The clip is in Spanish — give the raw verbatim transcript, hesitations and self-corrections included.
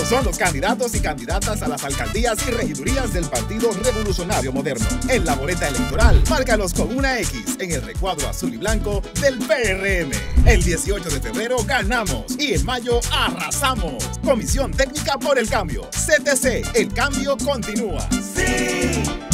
Estos son los candidatos y candidatas a las alcaldías y regidurías del Partido Revolucionario Moderno. En la boleta electoral, márcalos con una X en el recuadro azul y blanco del P R M. El dieciocho de febrero ganamos y en mayo arrasamos. Comisión Técnica por el Cambio. C T C, el cambio continúa. ¡Sí!